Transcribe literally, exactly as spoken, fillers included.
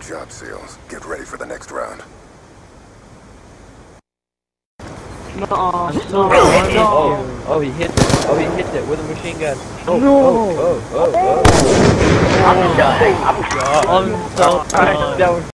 job, SEALs. Get ready for the next round. No, no, no. Oh, oh, he hit it. Oh, he hit it with a machine gun. Oh, No. oh, oh, oh, oh. I'm done. I'm done. I'm so done. That was